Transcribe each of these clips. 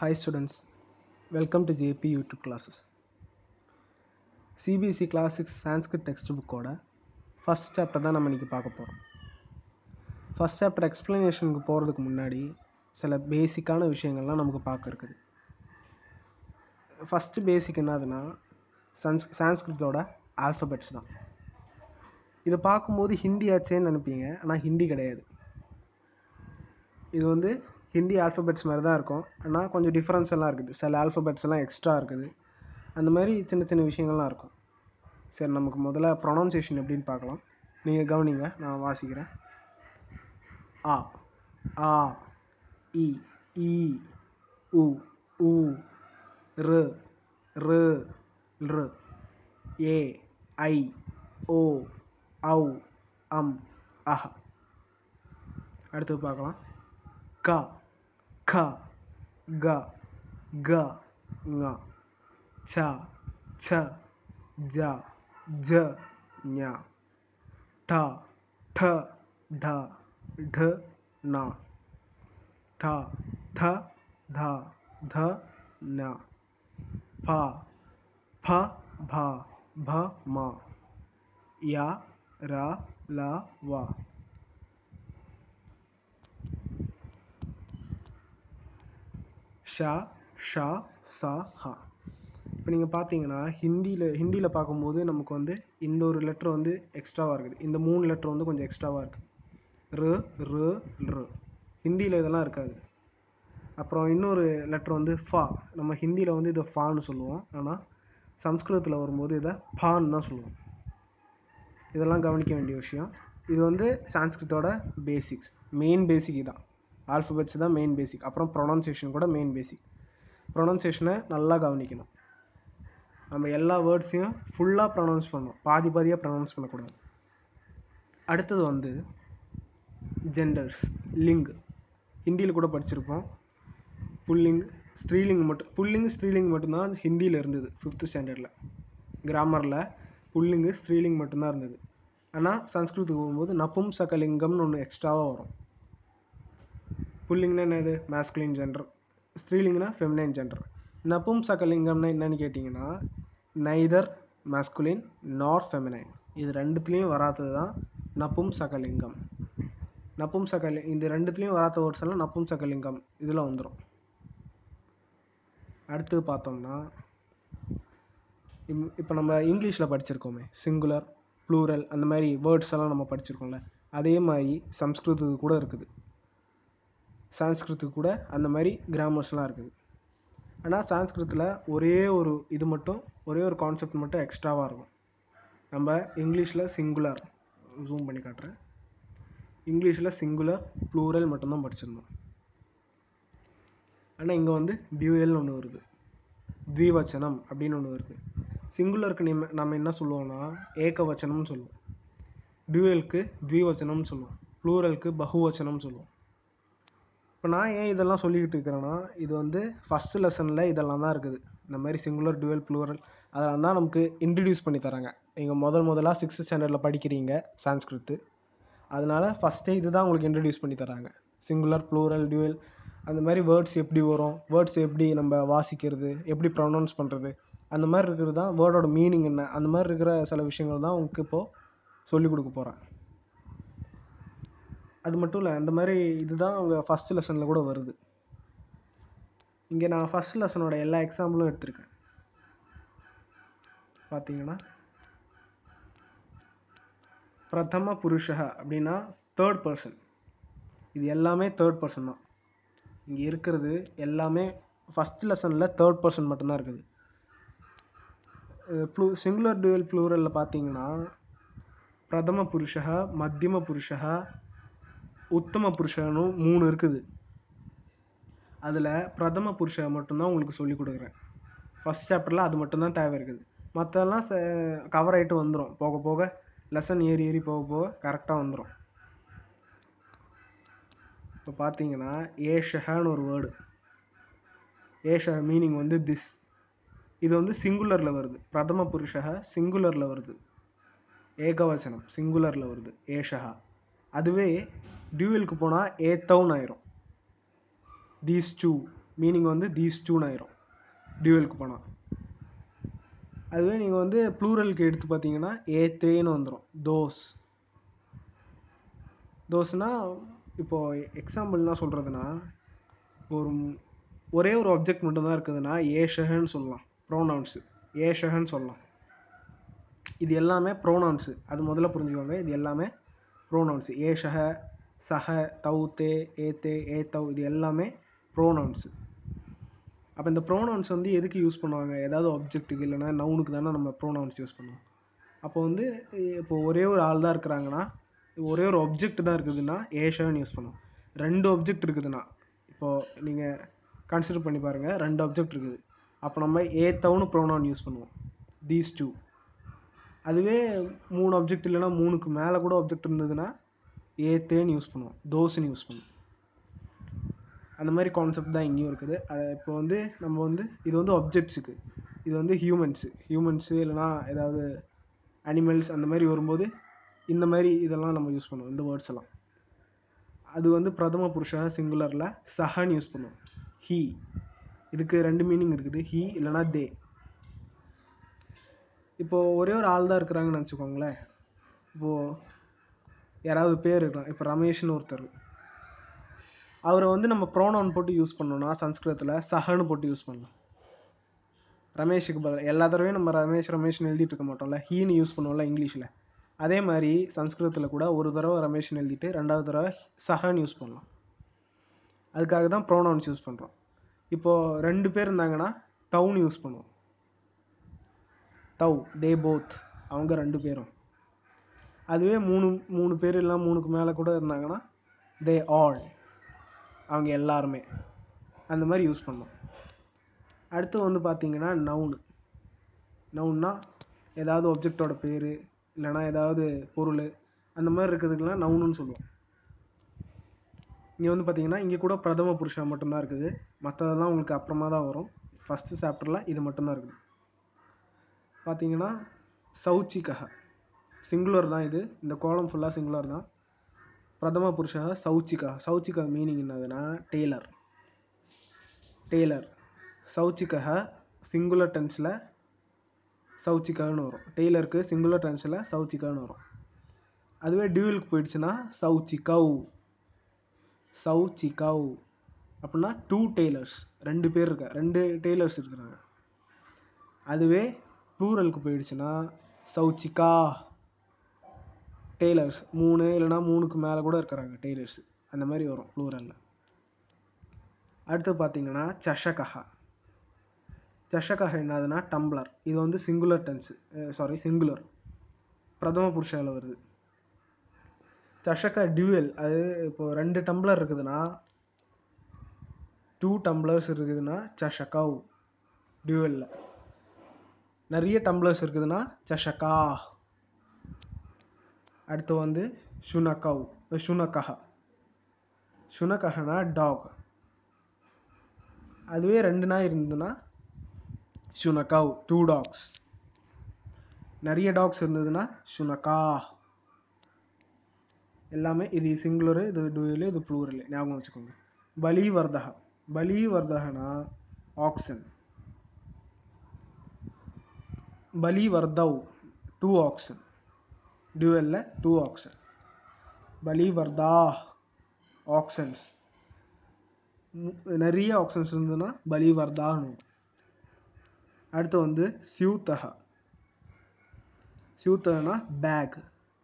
Hi students, welcome to JP YouTube classes. Cbse Class 6 Sanskrit textbook ஓட first chapter தான் நம்ம இன்னைக்கு பார்க்க போகிறோம். First chapter எக்ஸ்பிளனேஷனுக்கு போகிறதுக்கு முன்னாடி சில பேசிக்கான விஷயங்கள்லாம் நமக்கு பார்க்க இருக்குது. ஃபஸ்ட்டு பேசிக் என்னதுன்னா சான்ஸ்கிரிட்டோட ஆல்ஃபபெட்ஸ் தான். இதை பார்க்கும்போது ஹிந்தி ஆச்சேன்னு நினைப்பீங்க, ஆனால் ஹிந்தி கிடையாது. இது ஹிந்தி ஆல்ஃபபெட்ஸ் மாதிரி தான் இருக்கும், ஆனால் கொஞ்சம் டிஃப்ரென்ஸ் எல்லாம் இருக்குது. சில ஆல்ஃபபெட்ஸ் எல்லாம் எக்ஸ்ட்ரா இருக்குது. அந்த மாதிரி சின்ன சின்ன விஷயங்கள்லாம் இருக்கும். சரி, நமக்கு முதல்ல ப்ரொனவுன்சியேஷன் எப்படின்னு பார்க்கலாம். நீங்கள் கவனிங்க, நான் வாசிக்கிறேன். ஆ, ஆ, இ, ஈ, உ, ஊ, ரு, ரு, ரு, ஏ, ஐ, ஓ, ஔ, அம், அஹ. அடுத்து பார்க்கலாம். க, க, க, க, ங, ச, ச, ஜ, ஜ, ஞ, ட, ட, ட, ட, ந, த, த, த, த, ந, ப, ப, ப, ப, ம, ய, ர, ல, வ. ஷ, ஷ, ச, ஹ. இப்போ நீங்கள் பார்த்தீங்கன்னா ஹிந்தியில் பார்க்கும்போது நமக்கு இந்த ஒரு லெட்ரு எக்ஸ்ட்ராவாக இருக்குது. இந்த 3 லெட்ரு கொஞ்சம் எக்ஸ்ட்ராவாக இருக்குது. ரு, ரு, ரு. ஹிந்தியில் இதெல்லாம் இருக்காது. அப்புறம் இன்னொரு லெட்ரு ஃபா. நம்ம ஹிந்தியில் இதை ஃபான்னு சொல்லுவோம், ஆனால் சம்ஸ்கிருதத்தில் வரும்போது இதை பான்னு தான் சொல்லுவோம். இதெல்லாம் கவனிக்க வேண்டிய விஷயம். இது சான்ஸ்கிரிட்டோட பேசிக்ஸ், மெயின் பேசிக் இதான். ஆல்ஃபபெட்ஸ் தான் மெயின் பேசிக். அப்புறம் ப்ரொனவுன்சியேஷன் கூட மெயின் பேசிக். ப்ரொனவுன்சியேஷனை நல்லா கவனிக்கணும். நம்ம எல்லா வேர்ட்ஸையும் ஃபுல்லாக ப்ரொனவுன்ஸ் பண்ணணும், பாதி பாதியாக ப்ரொனவுன்ஸ் பண்ணக்கூடாது. அடுத்தது ஜெண்டர்ஸ், லிங். ஹிந்தியில் கூட படிச்சிருப்போம். புல்லிங், ஸ்திரீலிங் புல்லிங் மட்டும்தான் ஹிந்தியில் இருந்தது 5th ஸ்டாண்டர்டில். கிராமரில் புல்லிங்கு ஸ்திரீலிங் மட்டும்தான் இருந்தது. ஆனால் சன்ஸ்கிருத்துக்கு போகும்போது நபும்சகலிங்கம்னு ஒன்று எக்ஸ்ட்ராவாக வரும். புல்லிங்னா என்னது? Masculine gender. ஸ்திரீலிங்னா ஃபெமினைன் ஜெண்டர். நபும்சகலிங்கம்னா என்னன்னு கேட்டிங்கன்னா நைதர் மேஸ்குலின் நார் ஃபெமினைன். இது ரெண்டுத்துலேயும் வராதது தான் நபும்சகலிங்கம். இந்த ரெண்டுத்துலேயும் வராத வேர்ட்ஸ் எல்லாம் நபும்சகலிங்கம் இதில் வந்துடும். அடுத்து பார்த்தோம்னா இப்போ நம்ம இங்கிலீஷில் படிச்சிருக்கோமே, சிங்குலர், ப்ளூரல், அந்த மாதிரி வேர்ட்ஸ் எல்லாம் நம்ம படிச்சிருக்கோம்ல, அதே மாதிரி சம்ஸ்கிருதத்துக்கு கூட இருக்குது. சான்ஸ்கிருத்துக்கு கூட அந்த மாதிரி கிராமர்ஸ்லாம் இருக்குது. ஆனால் சான்ஸ்கிருத்தில் ஒரே ஒரு கான்செப்ட் மட்டும் எக்ஸ்ட்ராவாக இருக்கும். நம்ம இங்கிலீஷில் சிங்குலர், ஜூம் பண்ணி காட்டுறேன், இங்கிலீஷில் சிங்குலர், ப்ளூரல் மட்டும்தான் படிச்சிருந்தோம். ஆனால் இங்கே டியூயல்னு ஒன்று வருது, த்விவச்சனம் அப்படின்னு ஒன்று வருது. சிங்குலருக்கு நம்ம என்ன சொல்லுவோம்னா ஏகவச்சனம்னு சொல்லுவோம், டியூயலுக்கு த்விவச்சனம்னு சொல்லுவோம், ப்ளூரலுக்கு பகுவச்சனம்னு சொல்லுவோம். இப்போ நான் ஏன் இதெல்லாம் சொல்லிக்கிட்டு இருக்கிறேன்னா, இது ஃபஸ்ட்டு லெசனில் இதெல்லாம் தான் இருக்குது. இந்த மாதிரி சிங்குலர், டியூயல், ப்ளூரல் அதெல்லாம் தான் நமக்கு இன்ட்ரடியூஸ் பண்ணி தராங்க. நீங்கள் முதலாக 6th ஸ்டாண்டர்டில் படிக்கிறீங்க சான்ஸ்கிரித்து, அதனால் ஃபஸ்ட்டே இது தான் உங்களுக்கு இன்ட்ரடியூஸ் பண்ணி தராங்க. சிங்குலர், ப்ளூரல், டியூயல், அந்த மாதிரி வேர்ட்ஸ் எப்படி வரும், வேர்ட்ஸ் எப்படி நம்ம வாசிக்கிறது, எப்படி ப்ரொனவுன்ஸ் பண்ணுறது, அந்த மாதிரி இருக்கிறது தான் வேர்டோட மீனிங் என்ன, அந்த மாதிரி இருக்கிற சில விஷயங்கள் தான் உங்களுக்கு இப்போது சொல்லிக் கொடுக்க போகிறேன். அது மட்டும் இல்லை, அந்த மாதிரி இதுதான் அவங்க ஃபஸ்ட் லெசனில் கூட வருது. இங்கே நான் ஃபஸ்ட் லெசனோட எல்லா எக்ஸாம்பிளும் எடுத்திருக்கேன். பார்த்தீங்கன்னா பிரதம புருஷ அப்படின்னா தேர்ட் பர்சன். இது எல்லாமே தேர்ட் பர்சன் தான். இங்கே இருக்கிறது எல்லாமே ஃபஸ்ட் லெசனில் தேர்ட் பர்சன் மட்டும்தான் இருக்குது. சிங்குலர், டியூயல், ப்ளூரலில் பார்த்தீங்கன்னா பிரதம புருஷ, மத்தியம புருஷ, உத்தம புருஷனும் 3 இருக்குது. அதில் பிரதம புருஷ மட்டும்தான் உங்களுக்கு சொல்லிக் கொடுக்குறேன். ஃபஸ்ட் சாப்டரில் அது மட்டும்தான் தேவை இருக்குது. மற்றெல்லாம் கவர் ஆகிட்டு வந்துடும், போக போக லெசன் ஏறி போக கரெக்டாக வந்துடும். இப்போ பார்த்தீங்கன்னா ஏஷன்னு ஒரு வேர்டு, ஏஷ மீனிங் திஸ். இது சிங்குலரில் வருது. பிரதம புருஷ சிங்குலரில் வருது, ஏகவச்சனம் சிங்குலரில் வருது ஏஷா. அதுவே டியூயலுக்கு போனால் ஏத்தவுன்னு ஆயிரும், தீஸ் டூ மீனிங் வந்து these twoன்னு ஆயிரும் டியூவலுக்கு போனால். அதுவே நீங்கள் வந்து ப்ளூரலுக்கு எடுத்து பார்த்தீங்கன்னா ஏத்தேன்னு வந்துடும். தோஸ்னா இப்போது எக்ஸாம்பிள்னா சொல்கிறதுனா, ஒரு ஒரே ஒரு ஆப்ஜெக்ட் மட்டும்தான் இருக்குதுன்னா ஏஷகன்னு சொல்லலாம். ப்ரோனவுன்ஸு ஏஷகன்னு சொல்லலாம். இது எல்லாமே ப்ரோனவுன்ஸு, அது முதல்ல புரிஞ்சுக்கோங்க. இது எல்லாமே ப்ரோனவுன்ஸு. ஏஷக, சஹ, தௌ, தே, ஏத்தே, ஏத்தவ், இது எல்லாமே ப்ரோனவுன்ஸு. அப்போ இந்த ப்ரோனவுன்ஸ் வந்து எதுக்கு யூஸ் பண்ணுவாங்க? ஏதாவது ஆப்ஜெக்ட்டுக்கு இல்லைனா நவுனுக்கு தானே நம்ம ப்ரோனவுன்ஸ் யூஸ் பண்ணுவோம். அப்போ வந்து இப்போ ஒரே ஒரு ஆள் தான் இருக்கிறாங்கன்னா, ஒரே ஒரு ஆப்ஜெக்ட் தான் இருக்குதுன்னா ஏஷன்னு யூஸ் பண்ணுவோம். 2 ஆப்ஜெக்ட் இருக்குதுன்னா, இப்போது நீங்கள் கன்சிடர் பண்ணி பாருங்கள், 2 ஆப்ஜெக்ட் இருக்குது. அப்போ நம்ம ஏத்தவுன்னு ப்ரோனவுன் யூஸ் பண்ணுவோம், these two. அதுவே 3 ஆப்ஜெக்ட் இல்லைனா 3க்கு மேலே கூட ஆப்ஜெக்ட் இருந்ததுன்னா ஏத்தேன்னு யூஸ் பண்ணுவோம், தோஸ்ன்னு யூஸ் பண்ணுவோம். அந்த மாதிரி கான்செப்ட் தான் இங்கேயும் இருக்குது. இப்போ வந்து நம்ம வந்து இது வந்து ஆப்ஜெக்ட்ஸுக்கு, இது வந்து ஹியூமன்ஸு இல்லைனா ஏதாவது அனிமல்ஸ் அந்த மாதிரி வரும்போது இந்த மாதிரி இதெல்லாம் நம்ம யூஸ் பண்ணுவோம், இந்த வேர்ட்ஸ் எல்லாம். அது வந்து பிரதம புருஷா சிங்குலரில் சஹன்னு யூஸ் பண்ணுவோம், ஹீ. இதுக்கு 2 மீனிங் இருக்குது, ஹீ இல்லைனா தே. இப்போது ஒரே ஒரு ஆள் தான் இருக்கிறாங்கன்னு நினச்சிக்கோங்களேன். இப்போது யாராவது பேர் இருக்கலாம். இப்போ ரமேஷ்னு ஒருத்தர், அவரை வந்து நம்ம ப்ரோனவுன் போட்டு யூஸ் பண்ணோம்னா சன்ஸ்கிருதத்தில் சஹன்னு போட்டு யூஸ் பண்ணலாம். ரமேஷுக்கு பதில் எல்லா தடவையும் நம்ம ரமேஷ்னு எழுதிட்டு இருக்க மாட்டோம்ல, ஹீன்னு யூஸ் பண்ணுவோம்ல இங்கிலீஷில். அதே மாதிரி சன்ஸ்கிருதத்தில் கூட ஒரு தடவை ரமேஷ்னு எழுதிட்டு 2வது தடவை சஹன்னு யூஸ் பண்ணலாம். அதுக்காக தான் ப்ரோனவுன்ஸ் யூஸ் பண்ணுறோம். இப்போது 2 பேர் இருந்தாங்கன்னா தவுன்னு யூஸ் பண்ணுவோம், தவ், தே போத், அவங்க 2 பேரும். அதுவே 3 பேர் இல்லை 3க்கு மேலே கூட இருந்தாங்கன்னா தே ஆல், அவங்க எல்லாருமே. அந்த மாதிரி யூஸ் பண்ணோம். அடுத்து வந்து பார்த்தீங்கன்னா நவுன்னா ஏதாவது ஆப்ஜெக்டோட பேர் இல்லைனா ஏதாவது பொருள் அந்த மாதிரி இருக்கிறதுக்கெல்லாம் நவுனுன்னு சொல்லுவோம். இங்கே வந்து பார்த்தீங்கன்னா இங்கே கூட பிரதம புருஷா மட்டும்தான் இருக்குது, மற்றதெல்லாம் உங்களுக்கு அப்புறமா தான் வரும். ஃபஸ்ட்டு சாப்டரில் இது மட்டும்தான் இருக்குது. பார்த்தீங்கன்னா சௌச்சிகா சிங்குலர் தான். இந்த கோலம் ஃபுல்லாக சிங்குலர் தான். பிரதம புருஷா சௌச்சிகா மீனிங் என்னதுன்னா டெய்லர். சௌச்சிகா சிங்குலர் டென்ஸில் சௌச்சிகான்னு வரும், டெய்லருக்கு சிங்குலர் டென்ஸில் சௌச்சிகான்னு வரும். அதுவே டியூவலுக்கு போயிடுச்சுன்னா சௌச்சிகவ் அப்படின்னா 2 டெய்லர்ஸ், 2 பேர் 2 டெய்லர்ஸ் இருக்கிறாங்க. அதுவே ப்ளூரலுக்கு போயிடுச்சுன்னா சௌச்சிகா, டெய்லர்ஸ் 3 இல்லைனா 3க்கு மேலே கூட இருக்கிறாங்க டெய்லர்ஸ், அந்த மாதிரி வரும் ப்ளூரலில். அடுத்து பார்த்தீங்கன்னா சஷகா என்னதுன்னா டம்ளர். இது வந்து சிங்குலர் பிரதம புருஷாவில் வருது. சஷகா டியூவல், அது இப்போ 2 டம்ளர் இருக்குதுன்னா 2 டம்ளர்ஸ் இருக்குதுன்னா சஷகவ் டியூவலில். நிறைய டம்ளர்ஸ் இருக்குதுன்னா சஷகா. அடுத்து வந்து சுனகஹனா டாக். அதுவே 2 நாய் இருந்ததுன்னா சுனகவ் 2 டாக்ஸ். நிறைய டாக்ஸ் இருந்ததுன்னா சுனகா. எல்லாமே இது சிங்குலரு, இது டூயலு, இது ப்ளூரலு, ஞாபகம் வச்சுக்கோங்க. பலிவர்தகனா ஆக்சன். பலிவர்தவ் 2 ஆக்சன், டியூவலில் 2 ஆக்சன். பலிவர்தா ஆக்சன்ஸ், நிறைய ஆக்சன்ஸ் இருந்ததுன்னா பலிவர்தான்னு. அடுத்து வந்து சியூத்தகனா பேக்.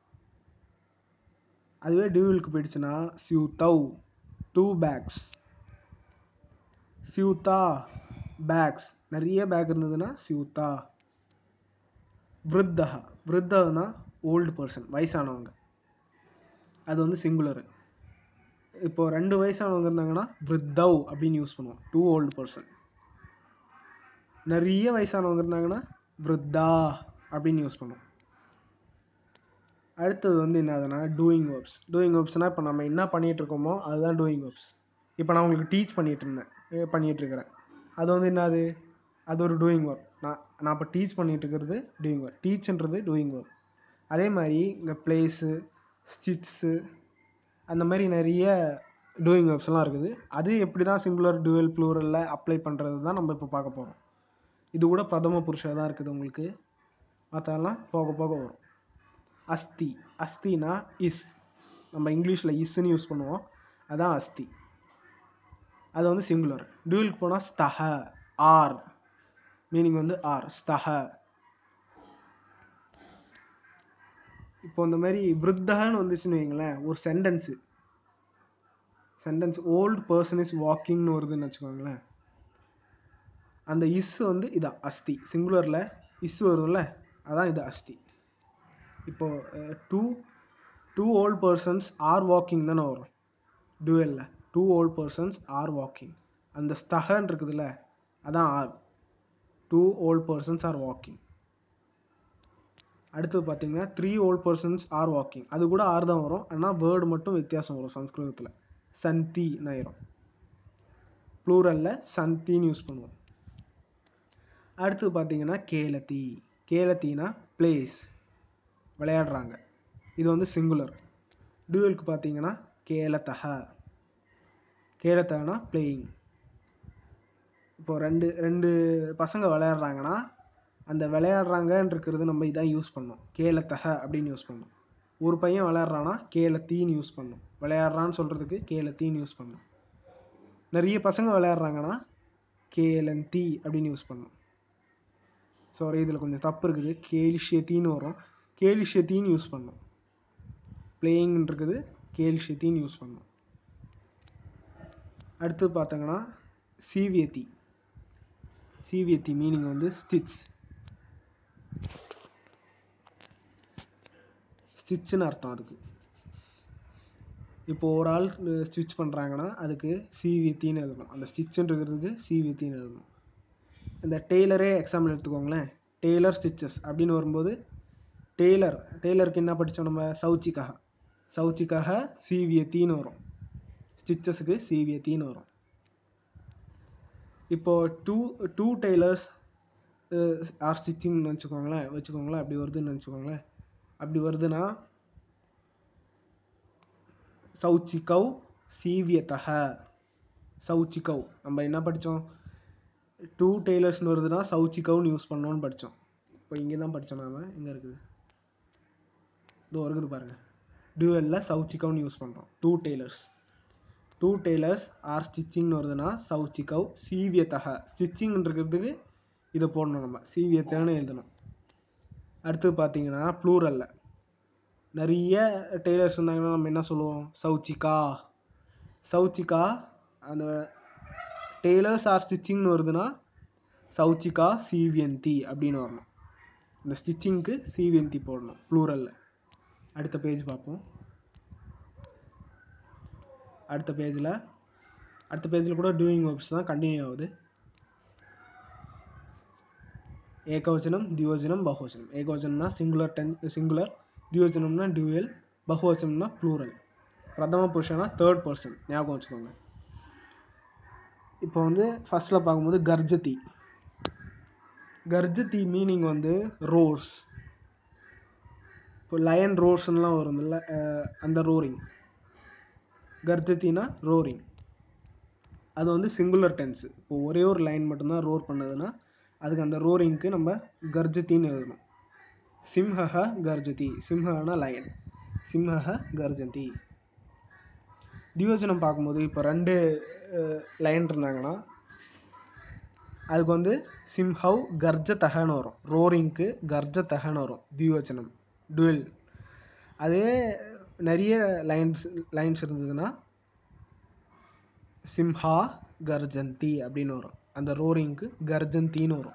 அதுவே டியூவலுக்கு போயிடுச்சுன்னா சியூத்தவ் 2 பேக்ஸ். சியூத்தா பேக்ஸ், நிறைய பேக் இருந்ததுன்னா சியூத்தா. விருத்தகனா ஓல்டு பர்சன், வயசானவங்க, அது வந்து சிங்குலரு. இப்போ 2 வயசானவங்க இருந்தாங்கன்னா விருத்தவ் அப்படின்னு யூஸ் பண்ணுவோம், 2 ஓல்டு பர்சன். நிறைய வயசானவங்க இருந்தாங்கன்னா விருத்தா அப்படின்னு யூஸ் பண்ணுவோம். அடுத்தது வந்து என்னதுன்னா டூயிங் வேர்ப்ஸ்னால் இப்போ நம்ம என்ன பண்ணிகிட்டு இருக்கோமோ அதுதான் டூயிங் வேர்ப்ஸ். இப்போ நான் உங்களுக்கு டீச் பண்ணிகிட்ருக்கிறேன், அது வந்து என்னது, அது ஒரு டூயிங் வேர்ப். நான் இப்போ டீச் பண்ணிகிட்ருக்கிறது டூயிங் வேர்ப், டீச்ன்றது டூயிங் வேர்ப். அதே மாதிரி இங்கே பிளேஸு, சிட்ஸு, அந்த மாதிரி நிறைய டூயிங் வெர்ப்ஸ்லாம் இருக்குது. அது எப்படி தான் சிங்குலர் டுவல் ப்ளூரலில் அப்ளை பண்ணுறது தான் நம்ம இப்போ பார்க்க போகிறோம். இது கூட பிரதம புருஷ தான் இருக்குது உங்களுக்கு. மற்றெல்லாம் போக போக வரும். அஸ்தி, அஸ்தினா இஸ், நம்ம இங்கிலீஷில் இஸ்ன்னு யூஸ் பண்ணுவோம், அதான் அஸ்தி. அது வந்து சிங்குலர். டுவலுக்கு போனால் ஸ்தஹ, ஆர், மீனிங் வந்து ஆர், ஸ்தஹ. இப்போ இந்த மாதிரி விருத்தகன்னு வந்துச்சுன்னு வைங்களேன், ஒரு சென்டென்ஸ் ஓல்டு பர்சன் இஸ் வாக்கிங்னு வருதுன்னு வச்சுக்கோங்களேன், அந்த இஸ் வந்து இதான் அஸ்தி. சிங்குலரில் இஸ் வரும்ல, அதான் இது அஸ்தி. இப்போது two old persons are walking தானே வரும் டுவெல்ல. 2 ஓல்ட் பர்சன்ஸ் ஆர் வாக்கிங், அந்த ஸ்தகன் இருக்குதுல்ல, அதான் are. 2 old persons are walking. அடுத்து பார்த்தீங்கன்னா 3 ஓல்ட் பர்சன்ஸ் ஆர் வாக்கிங், அது கூட ஆர் தான் வரும், ஆனால் வேர்டு மட்டும் வித்தியாசம் வரும் சம்ஸ்கிருதத்தில். சந்தி நாயிரும், ப்ளூரலில் சந்தின்னு யூஸ் பண்ணுவோம். அடுத்து பார்த்தீங்கன்னா கேலத்தி. கேலத்தினா பிளேஸ், விளையாடுறாங்க, இது வந்து சிங்குலர். டுவலுக்கு பார்த்தீங்கன்னா கேலத்தக, கேலத்தகனா பிளேயிங். இப்போ ரெண்டு பசங்க விளையாடுறாங்கன்னா அந்த விளையாடுறாங்கன்னு இருக்கிறது நம்ம இதான் யூஸ் பண்ணோம், கேலத்தக அப்படின்னு யூஸ் பண்ணோம். ஒரு பையன் விளையாடுறான்னா கேலத்தின்னு யூஸ் பண்ணோம், விளையாடுறான்னு சொல்கிறதுக்கு கேலத்தின்னு யூஸ் பண்ணோம். நிறைய பசங்க விளையாடுறாங்கன்னா கேலந்தி அப்படின்னு யூஸ் பண்ணோம். சாரி, இதில் கொஞ்சம் தப்பு இருக்குது, கேலிஷத்தின்னு வரும், கேலிஷத்தின்னு யூஸ் பண்ணோம். பிளேயிங் இருக்குது, கேலிஷத்தின்னு யூஸ் பண்ணோம். அடுத்து பார்த்தீங்கன்னா சீவியத்தி. சீவியத்தி மீனிங் வந்து ஸ்டிச்சுன்னு அர்த்தம் அதுக்கு. இப்போ ஒரு ஆள் ஸ்டிச் பண்ணுறாங்கன்னா அதுக்கு சீவியத்தின்னு எழுதணும், அந்த ஸ்டிச்சுன்றதுக்கு சீவியத்தின்னு எழுதணும். இந்த டெய்லரே எக்ஸாம்பிள் எடுத்துக்கோங்களேன், டெய்லர் ஸ்டிச்சஸ் அப்படின்னு வரும்போது டெய்லருக்கு என்ன படித்தோம் நம்ம, சவுச்சிக்காக சீவியத்தின்னு வரும், ஸ்டிச்சஸுக்கு சீவியத்தின்னு வரும். இப்போது டூ டெய்லர்ஸ் ஆர் ஸ்டிச்சிங்னு வச்சுக்கோங்களேன், அப்படி வருதுன்னு வச்சுக்கோங்களேன். அப்படி வருதுன்னா சவுச்சிக்கவ் சீவியத்தக, சவுச்சிக்கவ் நம்ம என்ன படித்தோம், 2 டெய்லர்ஸ்னு வருதுன்னா சவுச்சிக்கவ்னு யூஸ் பண்ணோன்னு படித்தோம். இப்போ இங்கே தான் படித்தோம் நாம், எங்கே இருக்குது, இதோ இருக்குது பாருங்கள். டுவெல்ல சவுச்சிக்கவ்னு யூஸ் பண்ணுறோம். 2 டெய்லர்ஸ் ஆர் ஸ்டிச்சிங்னு வருதுன்னா சவுச்சிக்கவ் சீவியத்தக, ஸ்டிச்சிங்ன்றதுக்கு இதை போடணும், நம்ம சீவியத்தன்னு எழுதணும். அடுத்து பார்த்தீங்கன்னா ப்ளூரல்ல நிறைய டெய்லர்ஸ் இருந்தாங்கன்னா நம்ம என்ன சொல்லுவோம், சவுச்சிக்கா. அந்த டெய்லர்ஸ் ஆர் ஸ்டிச்சிங்னு வருதுன்னா சவுச்சிக்கா சீவியந்தி அப்படின்னு வரணும், இந்த ஸ்டிச்சிங்க்கு சீவியந்தி போடணும் ப்ளூரலில். அடுத்த பேஜ் பார்ப்போம். அடுத்த பேஜில் கூட டூயிங் வெர்ப்ஸ் தான் கண்டினியூ ஆகுது. ஏகவச்சனம், தியோஜனம், பகுவச்சனம். ஏகவச்சனம்னா சிங்குலர், தியோஜனம்னா டுவெல், பகுவச்சனம்னா ப்ளூரல். பிரதம புருஷனா தேர்ட் பர்சன், ஞாபகம் வச்சுக்கோங்க. இப்போ வந்து ஃபர்ஸ்ட்டில் பார்க்கும்போது கர்ஜதி மீனிங் வந்து ரோர்ஸ். இப்போ லயன் ரோர்ஸ்லாம் வரும்ல, அந்த ரோரிங். கர்ஜத்தினா ரோரிங், அது வந்து சிங்குலர் டென்ஸு. இப்போ ஒரே ஒரு லைன் மட்டும்தான் ரோர் பண்ணதுன்னா அதுக்கு அந்த ரோரிங்க்கு நம்ம கர்ஜத்தின்னு எழுதணும். சிம்ஹ கர்ஜதி, சிம்ஹனா லயன், சிம்ஹ கர்ஜதி. தியோஜனம் பார்க்கும்போது இப்போ 2 லைன் இருந்தாங்கன்னா அதுக்கு வந்து சிம்ஹவ் கர்ஜதகன்னு வரும், ரோரிங்க்கு கர்ஜதகன்னு வரும் தியோஜனம், டுவெல். அதே நிறைய லைன்ஸ் இருந்ததுன்னா சிம்ஹா கர்ஜந்தி அப்படின்னு வரும், அந்த ரோரிங்க்கு கர்ஜந்தின்னு வரும்.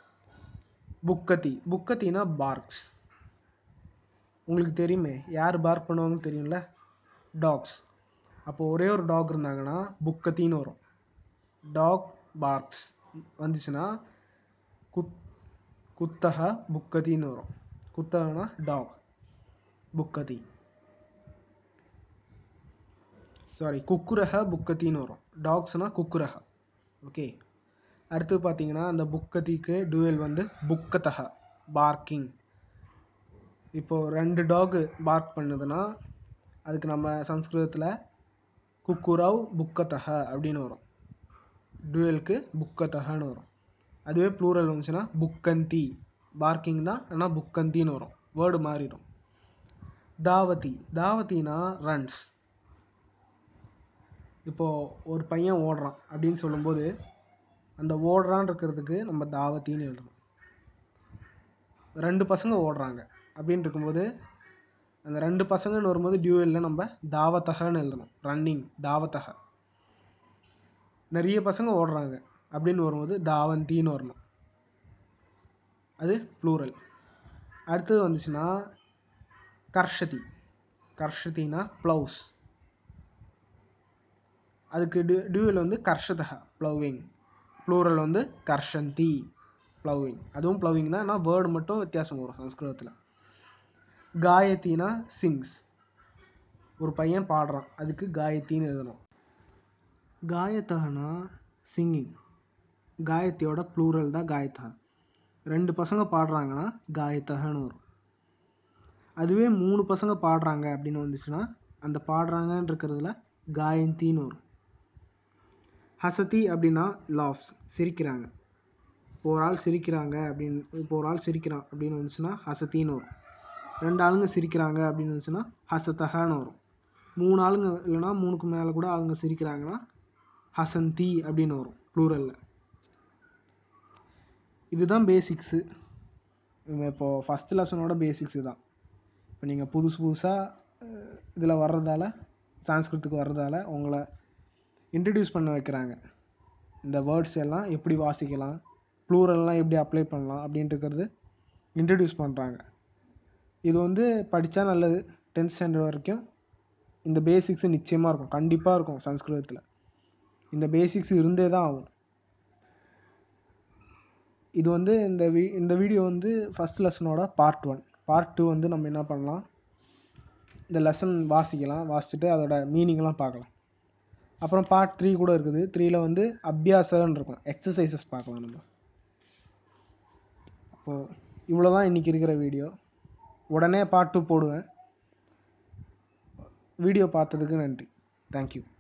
புக்கத்தினா பார்க்ஸ். உங்களுக்கு தெரியுமே, யார் பார்க் பண்ணுவாங்கன்னு தெரியும்ல, டாக்ஸ். அப்போ ஒரே ஒரு டாக் இருந்தாங்கன்னா புக்கத்தின்னு வரும். டாக் பார்க்ஸ் வந்துச்சுன்னா குத்தக புக்கத்தின்னு வரும். குத்தகனா டாக், புக்கதி, சாரி குக்குரக புக்கத்தின்னு வரும். டாக்ஸ்னா குக்குரக. ஓகே. அடுத்து பார்த்தீங்கன்னா அந்த புக்கதிக்கு டுவெல் வந்து புக்கத்தக, பார்க்கிங். இப்போது 2 டாக் பார்க் பண்ணுதுன்னா அதுக்கு நம்ம சம்ஸ்கிருதத்தில் குக்குரவ் புக்கதஹ அப்படின்னு வரும். டூயலுக்கு புக்கதஹன்னு வரும். அதுவே ப்ளூரல் வந்துச்சுன்னா புக்கந்தி, பார்க்கிங் தான், ஆனால் புக்கந்தின்னு வரும், வேர்டு மாறிடும். தாவதி, தாவத்தினா ரன்ஸ். இப்போது ஒரு பையன் ஓடுறான் அப்படின்னு சொல்லும்போது அந்த ஓடுறான்னு இருக்கிறதுக்கு நம்ம தாவத்தின்னு எழுதணும். 2 பசங்க ஓடுறாங்க அப்படின்னு இருக்கும்போது அந்த 2 பசங்கன்னு வரும்போது டியூவலில் நம்ம தாவத்தகன்னு எழுதணும், ரன்னிங் தாவத்தக. நிறைய பசங்க ஓடுறாங்க அப்படின்னு வரும்போது தாவந்தின்னு வரணும், அது ப்ளூரல். அடுத்தது வந்துச்சுன்னா கர்ஷதி, கர்ஷதினா ப்ளவுஸ், அதுக்கு டியூவல் வந்து கர்ஷதக ப்ளவிங், ப்ளூரல் வந்து கர்ஷந்தி ப்ளவிங், அதுவும் ப்ளவிங் தான், ஆனால் வேர்டு மட்டும் வித்தியாசம் வரும் சம்ஸ்கிருதத்தில். காயத்தினா சிங்ஸ், ஒரு பையன் பாடுறான் அதுக்கு காயத்தின்னு எழுதணும். காயத்தகனா சிங்கிங், காயத்தியோட ப்ளூரல் தான் காயத்தக. 2 பசங்க பாடுறாங்கன்னா காயத்தகன்னு வரும். அதுவே 3 பசங்க பாடுறாங்க அப்படின்னு வந்துச்சுன்னா அந்த பாடுறாங்கன்னு இருக்கிறதுல காயந்தின்னு வரும். ஹசதி அப்படின்னா லாஃப்ஸ், சிரிக்கிறாங்க. இப்போ ஒரு ஆள் சிரிக்கிறாங்க அப்படின்னு, இப்போ ஒரு ஆள் சிரிக்கிறான் அப்படின்னு வந்துச்சுன்னா ஹசத்தின்னு வரும். 2 ஆளுங்க சிரிக்கிறாங்க அப்படின்னு வந்துச்சுன்னா ஹசத்தகன்னு வரும். 3 ஆளுங்க இல்லைனா 3க்கு மேலே கூட ஆளுங்க சிரிக்கிறாங்கன்னா ஹசந்தி அப்படின்னு வரும் ப்ளூரலில். இதுதான் பேசிக்ஸு. இப்போது ஃபஸ்ட் லெசனோட பேசிக்ஸு தான். இப்போ நீங்கள் புதுசாக இதில் வர்றதால, சான்ஸ்கிரித்துக்கு வர்றதால உங்களை இன்ட்ரடியூஸ் பண்ண வைக்கிறாங்க. இந்த வேர்ட்ஸ் எல்லாம் எப்படி வாசிக்கலாம், ப்ளூரல்லாம் எப்படி அப்ளை பண்ணலாம் அப்படின்ட்டுருக்கிறது இன்ட்ரடியூஸ் பண்ணுறாங்க. இது வந்து படித்தா நல்லது. 10th ஸ்டாண்டர்ட் வரைக்கும் இந்த பேசிக்ஸு நிச்சயமாக இருக்கும், கண்டிப்பாக இருக்கும். சம்ஸ்கிருதத்தில் இந்த பேசிக்ஸ் இருந்தே தான் ஆகும். இது வந்து இந்த வீடியோ வந்து ஃபஸ்ட் லெசனோட பார்ட் 1. பார்ட் 2 வந்து நம்ம என்ன பண்ணலாம், இந்த லெசன் வாசிக்கலாம், வாசிச்சுட்டு அதோட மீனிங்லாம் பார்க்கலாம். அப்புறம் பார்ட் 3 கூட இருக்குது. 3ல் வந்து அபியாசன்னு இருக்கும், எக்ஸசைசஸ் பார்க்கலாம் நம்ம. அப்போது இவ்வளோ தான் இன்றைக்கி இருக்கிற வீடியோ. உடனே பார்ட் 2 போடுவேன். வீடியோ பார்த்ததுக்கு நன்றி. தேங்க்யூ.